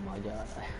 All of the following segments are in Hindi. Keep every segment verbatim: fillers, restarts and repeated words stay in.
मजा आ रहा है।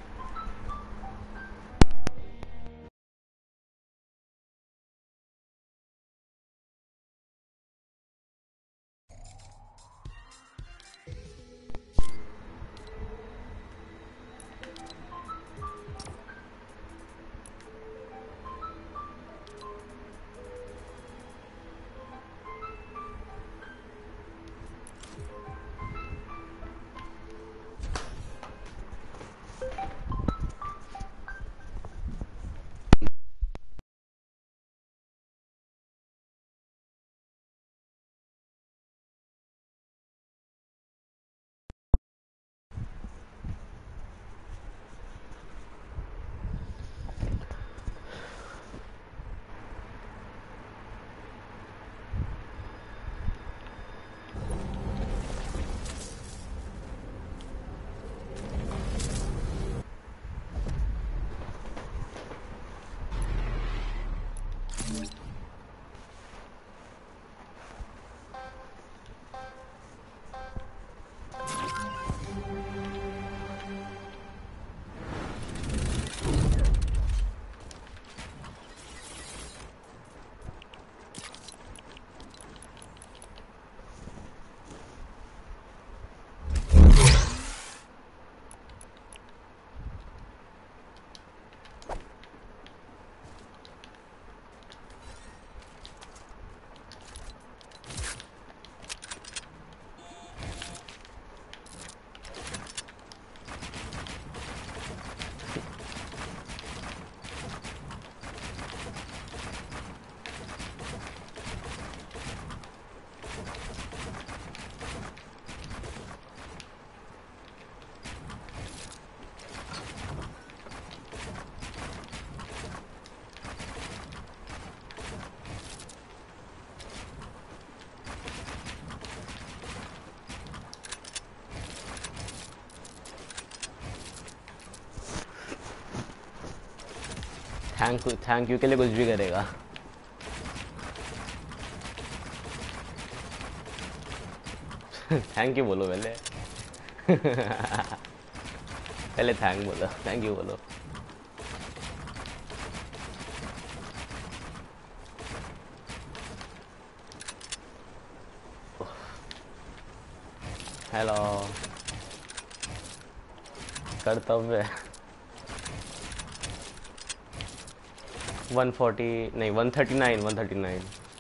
थैंक यू थैंक यू के लिए कुछ भी करेगा। थैंक यू बोलो पहले। पहले थैंक बोलो, थैंक यू बोलो। हेलो कर्तव्य वन फोर्टी नहीं one thirty nine one thirty nine.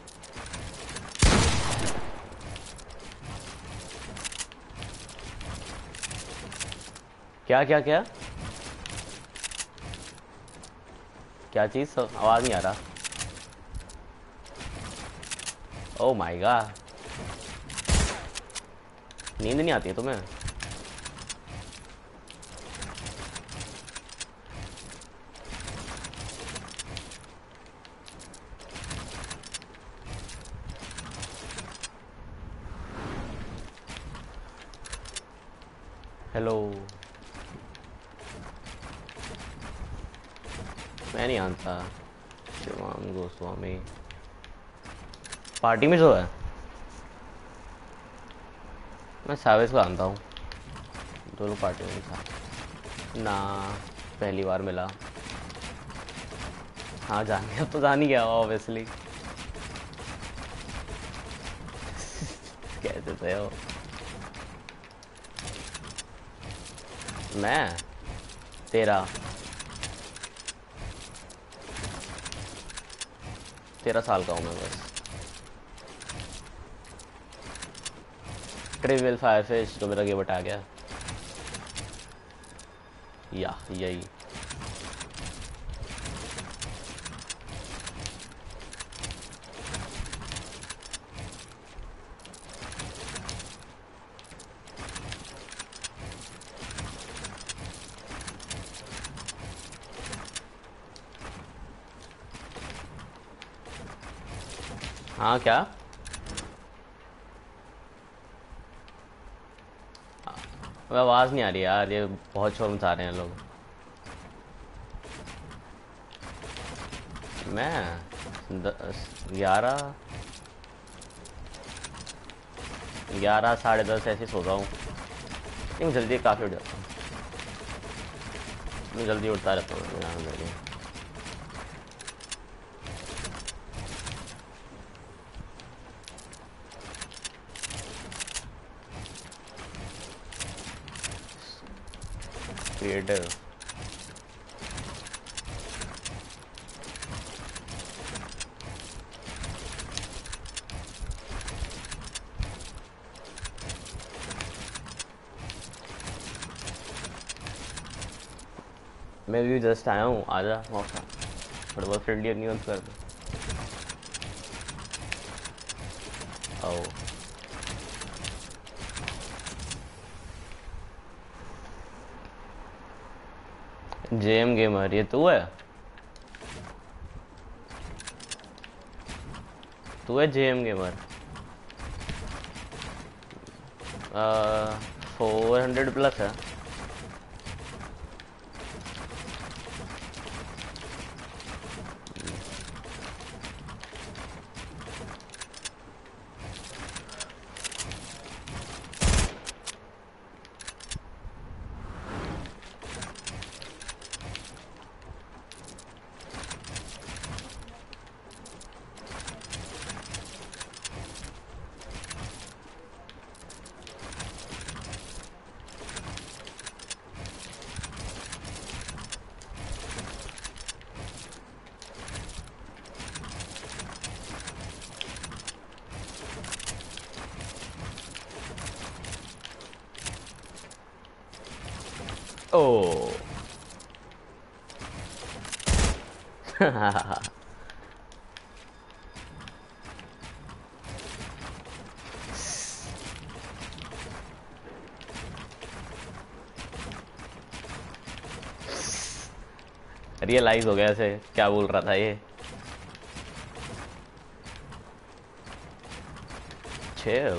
क्या क्या क्या क्या चीज? आवाज नहीं आ रहा। ओ माय गॉड, नींद नहीं आती है तुम्हें? हेलो मैं नहीं आता। शिवाम गोस्वामी पार्टी में जो है मैं सावेज को जानता हूँ, दोनों पार्टी में था ना, पहली बार मिला। हाँ जान गया, तो जान ही गया ऑब्वियसली। कैसे थे हो? मैं तेरह तेरह साल का हूँ मैं बस। ट्रिवियल फायरफिश जो मेरा गेम बटा गया या यही। हाँ क्या? अब आवाज नहीं आ रही यार, ये बहुत शोर मचा रहे हैं लोग। मैं ग्यारह ग्यारह साढ़े दस ऐसे सो रहा हूँ। नहीं जल्दी काफ़ी उठ जाता हूँ। मैं जल्दी उठता रहता हूँ यहाँ मेरे क्रिएटर। मैं भी जस्ट आया हूँ, आजा मौका थोड़ा बहुत फ्रेंडली न्यूज़ कर दो। आओ जेएम गेमर, ये तू है? तू है JM gamer? Four hundred plus है। ओ रियलाइज हो गया ऐसे क्या बोल रहा था ये। Chill.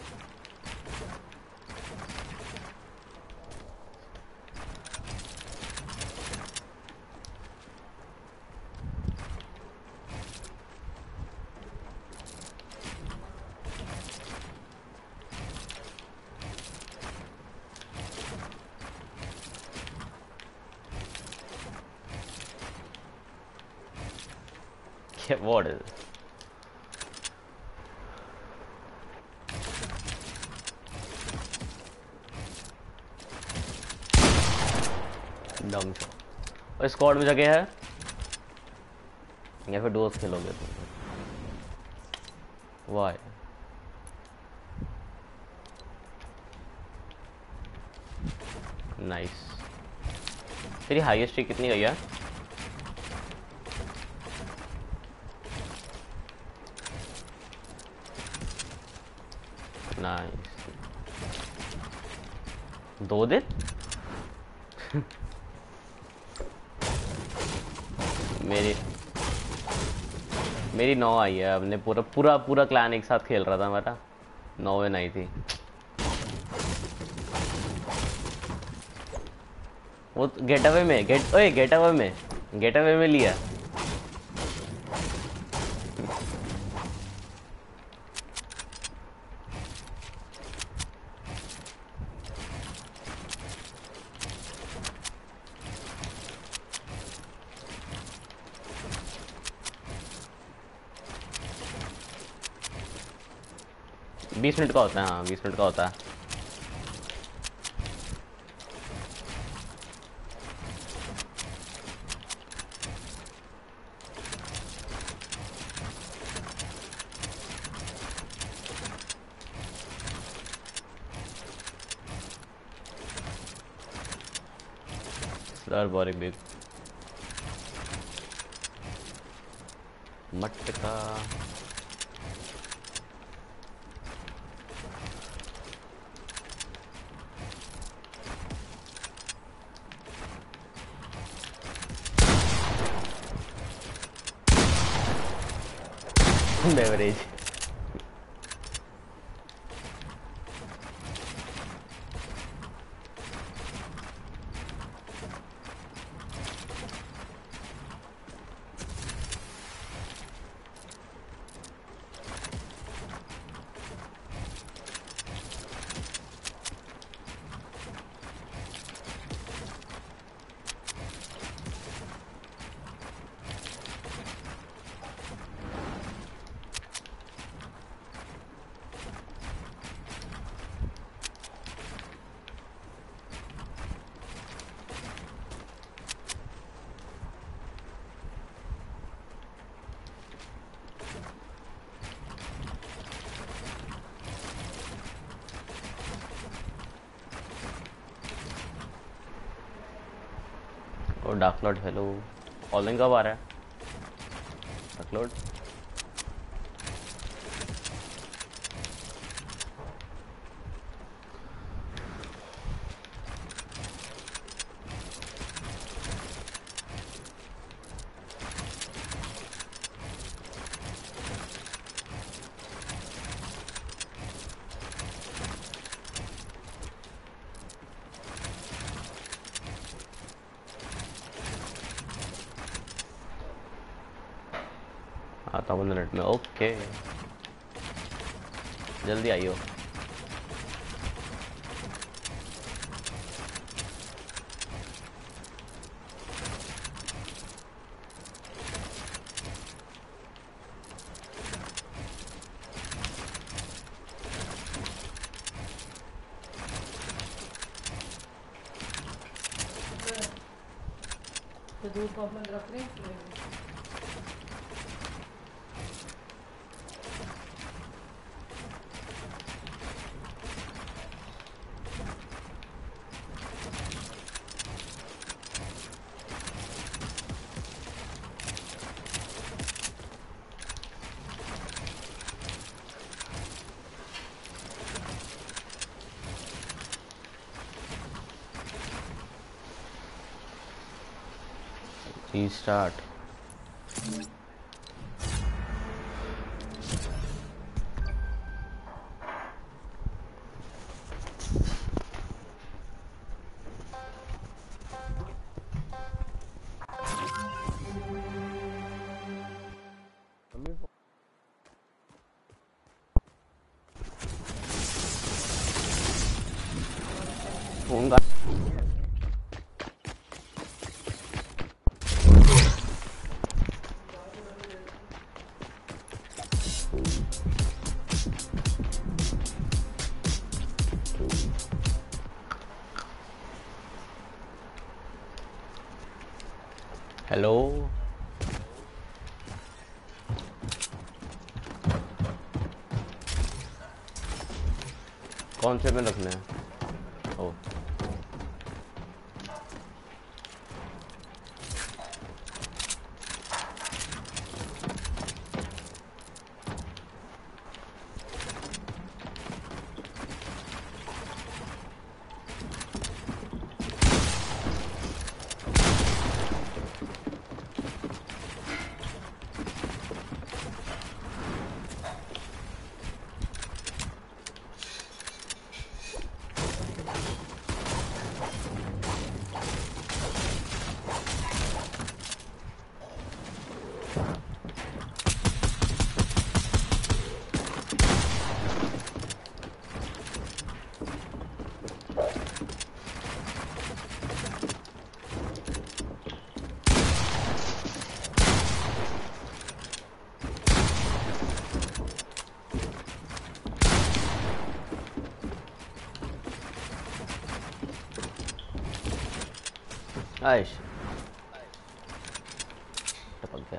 Yeah, what is it? Dumb show. और स्क्वाड में जगह है या फिर दोस्त खेलोगे तुम? Y nice. तेरी हाईएस्ट कितनी गई है? नाइस। दो दिन मेरी मेरी नौ आई है। हमने पूरा पूरा पूरा क्लैन एक साथ खेल रहा था हमारा, नौ विन आई थी। वो गेट अवे में गेट ओए गेट अवे में गेट अवे में लिया। बीस मिनट का होता है। हाँ बीस मिनट का होता है। Sir boring big matka beverage. Oh dark lord hello, calling कब आ रहा है डार्कलॉर्ड? आता हूँ मिनट में। ओके जल्दी आइयो। तो दूध को अपन रख रहे हैं। रीस्टार्ट। फोन का हेलो कौन से में रखने हैं? ओ आयश टपक गया।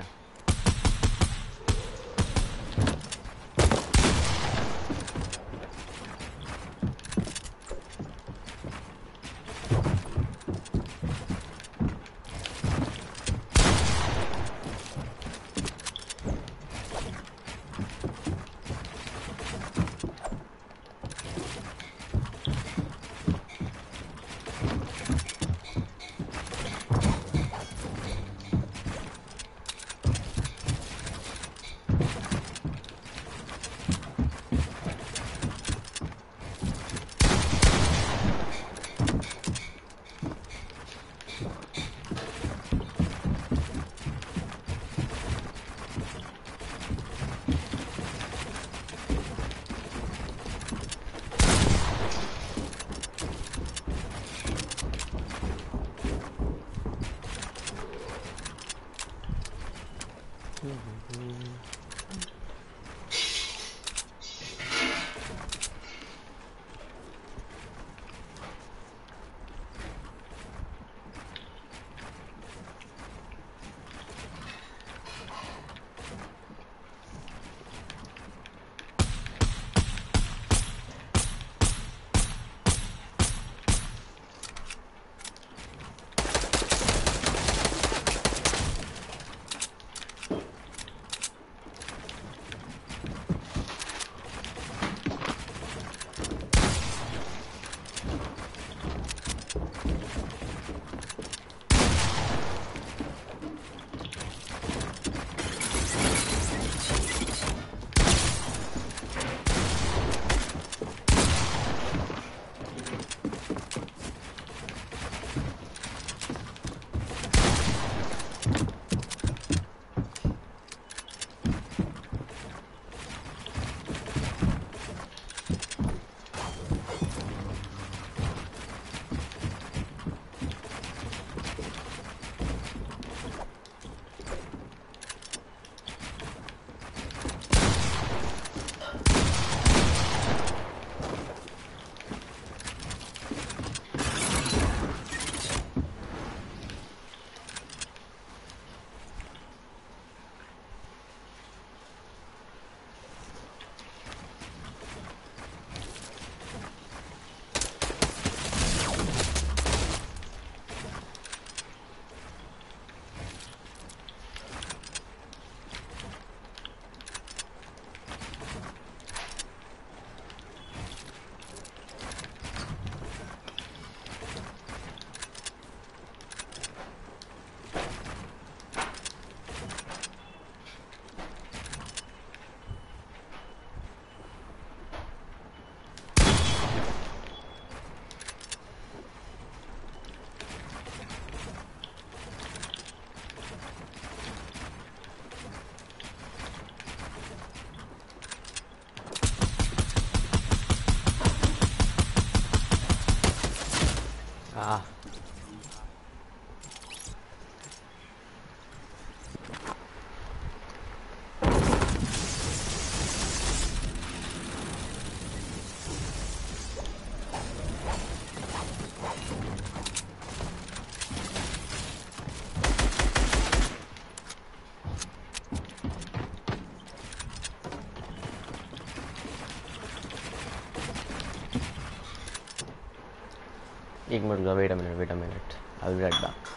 एक मिनट रुको, wait a minute wait a minute, I will be right back.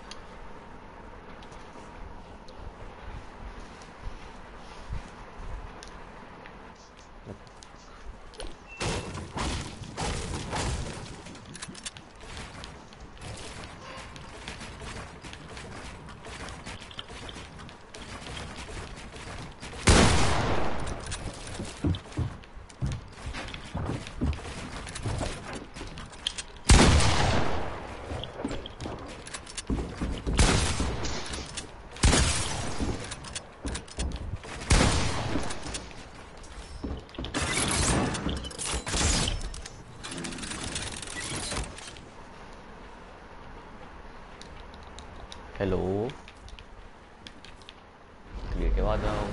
Hello, creative आ जाओ।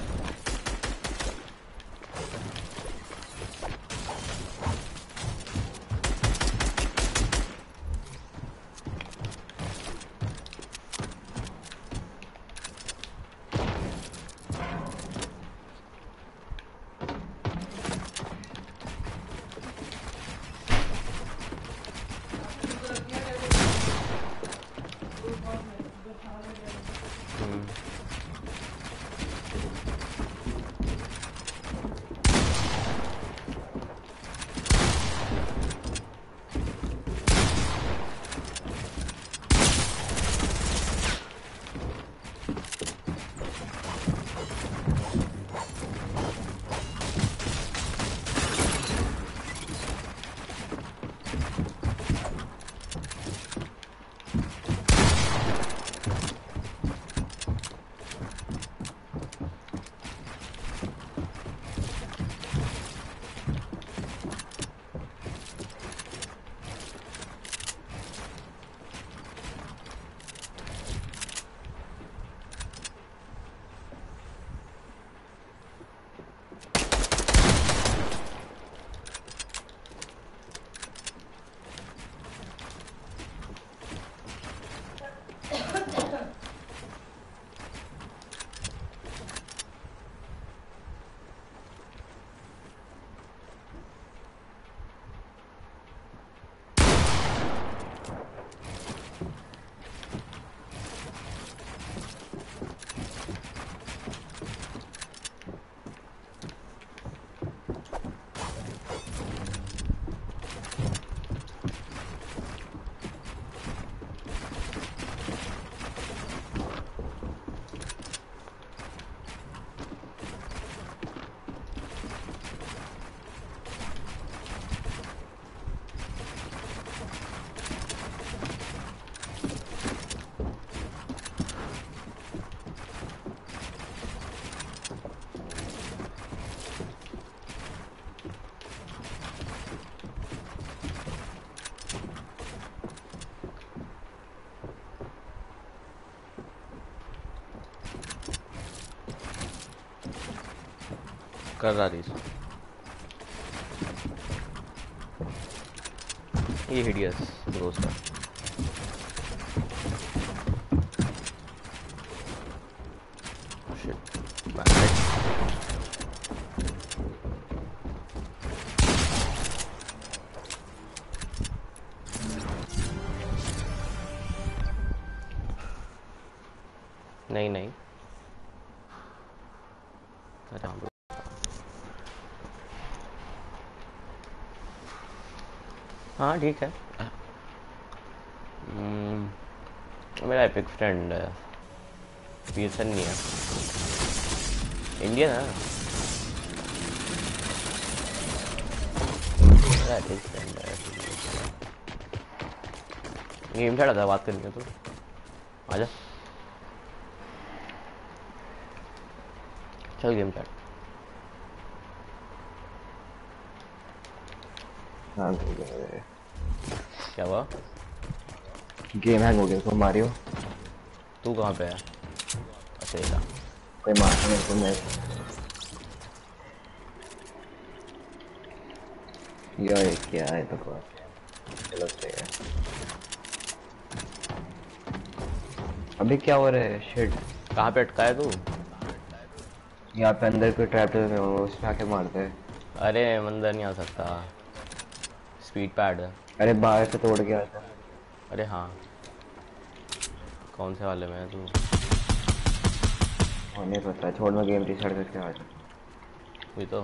कर रहा थी ये हिडियस दोस्त है। Shit, back right. नहीं नहीं हाँ ठीक है। मेरा एपिक फ्रेंड है, पीसन नहीं है, इंडियन है। मेरा एपिक फ्रेंड है, गेम छाड़ा था, बात करनी है तो आजा, चल गेम छाड़। हाँ हो गया। क्या हुआ? गेम हैंग हो गया तो मारियो। तू कहाँ पे है? अच्छा ये कोई मारा मेरे को, मैं यार क्या है तो को चलो सही है। अभी क्या हो रहा है? शिट, कहाँ पे अटका है तू? यहाँ पे अंदर कोई ट्रैप है, उसमें आके मारते हैं। अरे मंदिर नहीं आ सकता, स्पीड पैड है। अरे बाहर से तोड़ के आता। अरे हाँ, कौन से वाले में है तू? होने पता, छोड़ मैं गेम रीस्टार्ट करके आ जाता वही तो।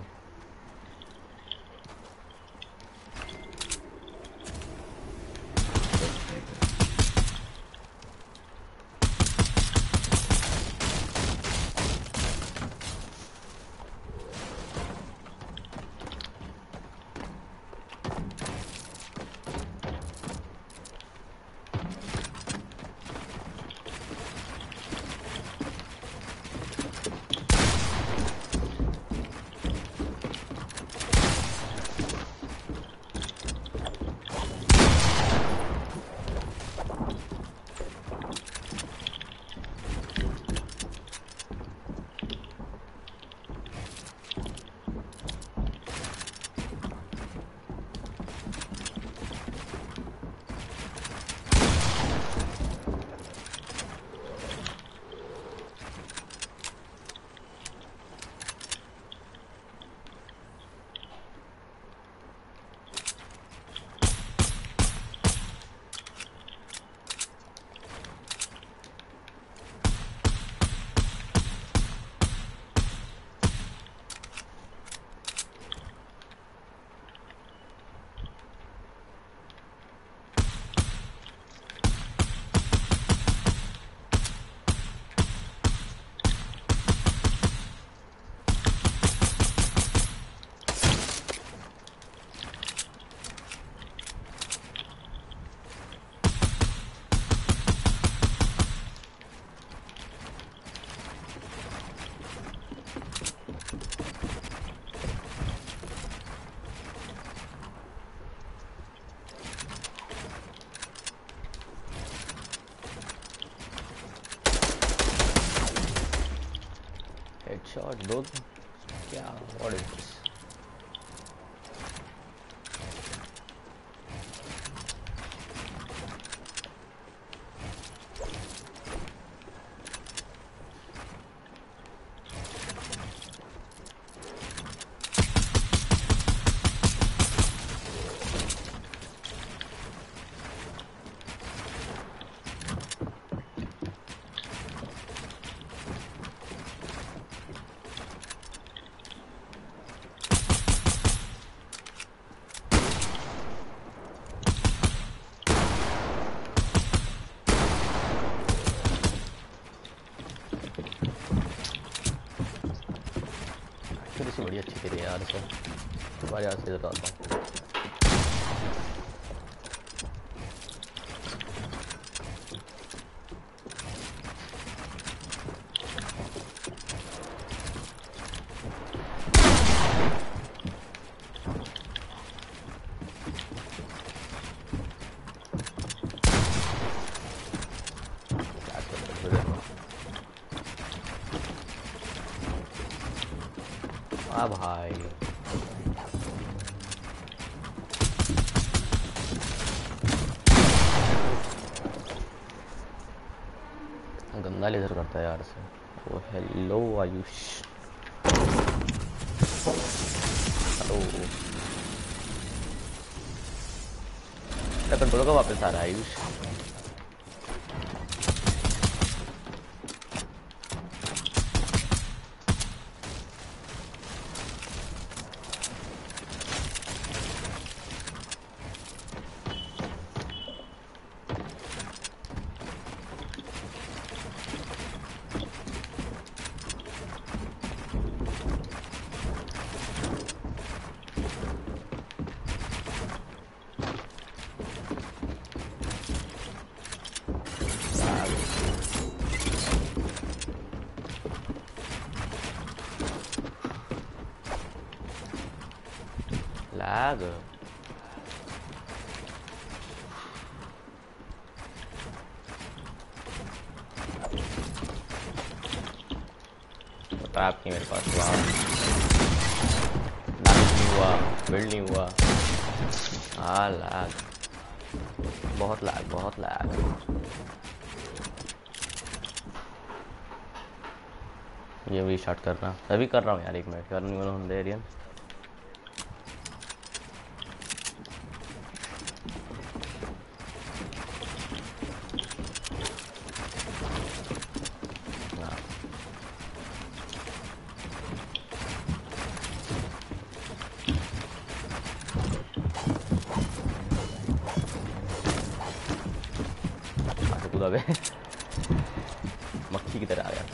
हेडशॉट दो क्या? What is this? थोड़ी सी बड़ी अच्छी तेरी यार से तुम्हारे यहाँ से इधर आता हूँ। क्या कर रहे हो? आ भाई गंदा लेजर करता है यार से। Oh hello Ayush, hello. Control का वापस आ रहा है आयुष। लैग ट्रैप की मेरे पास। वाह, डैमेज नहीं हुआ, बिल्ड नहीं हुआ। हाँ लैग, बहुत लैग, बहुत लैग। ये भी स्टार्ट करना, अभी कर रहा हूँ यार, एक मिनट करनी वाला हूँ एरियन। कूदा बे मक्खी की तरह आ गया।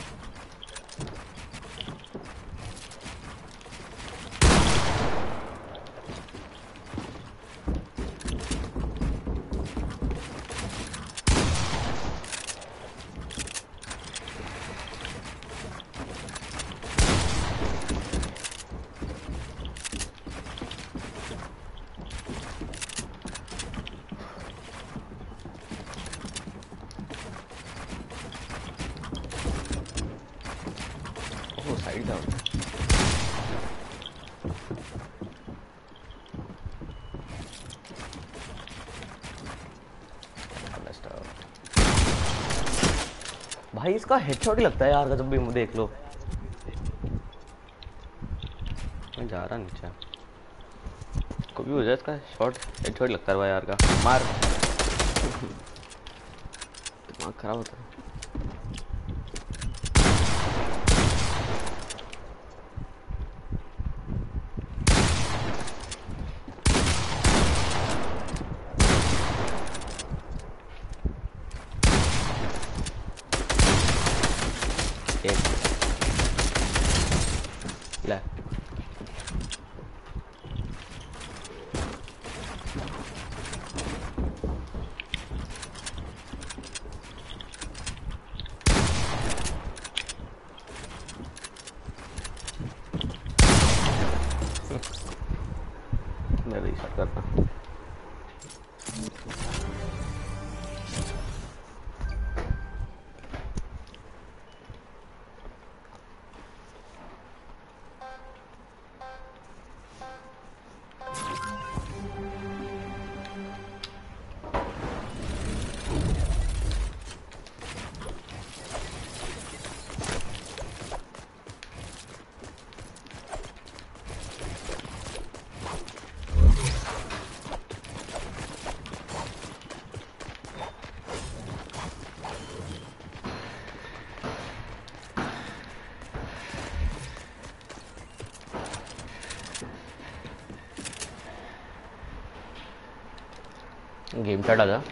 ओह साइड था। भाई इसका हेडशॉट ही लगता है यार, जब भी देख लो। मैं जा रहा नीचे, कभी हो जाए इसका शॉट हेडशॉट लगता है भाई यार का। मार दिमाग खराब होता है। एक ले मैं रीसेट करता हूँ। गेम चढ़ा था।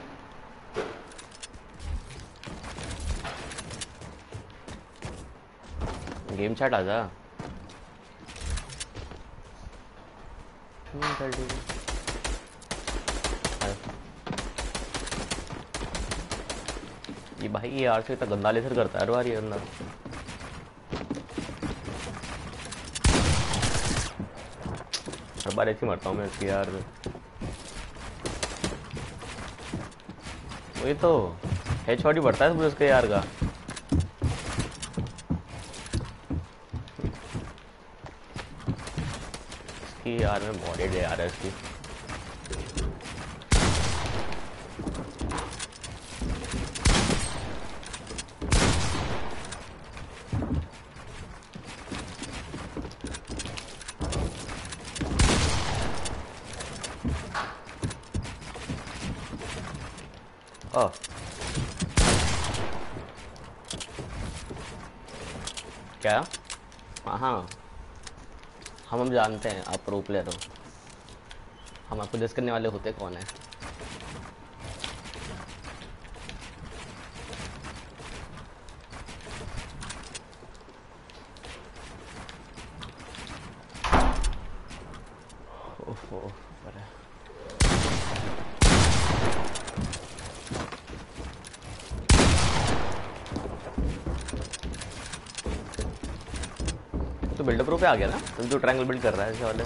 गेम चैट आ जा। चल ठीक है। ये भाई ये यार से इतना गंदा लेसर करता है हर बार ये अंदर। हर बार ऐसे मरता हूँ मैं इसकी यार। वही तो हेडशॉट ही बढ़ता है पूरे उसके यार का। इसकी यार में बॉडी डे आ रहा है इसकी। ओह क्या? हाँ हाँ हम हम जानते हैं आप प्रो प्लेयर हो। हम आपको डिस करने वाले होते कौन है? ओहो अरे तो बिल्डअप प्रो पे आ गया ना, तुम जो ट्रायंगल बिल्ड कर रहा है ऐसे वाले।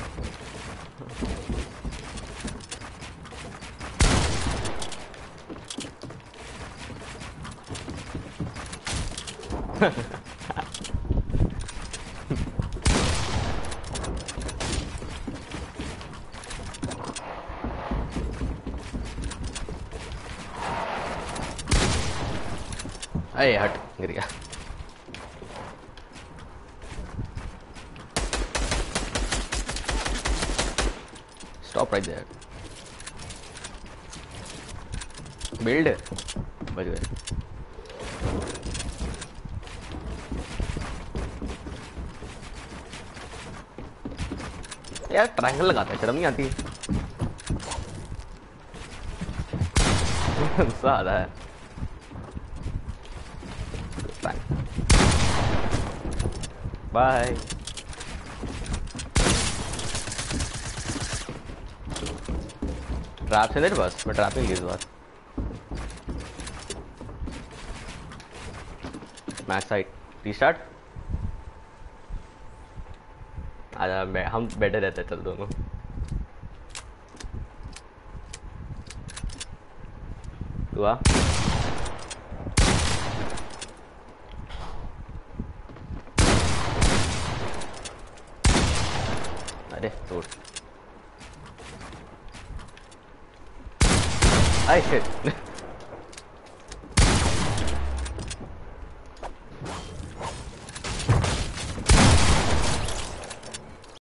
अरे हट गिर गया। Stop right there. Build. बच गए। यार ट्रायंगल लगाता है, शर्म नहीं आती? गुस्सा आ रहा है। Fine bye. ट्रैप से नहीं बस मैं ट्रैप नहीं इस बार। मैक्स साइड रीस्टार्ट आजा बे, हम बैठे रहते चल दोनों। हुआ अरे तोड़ आई शिट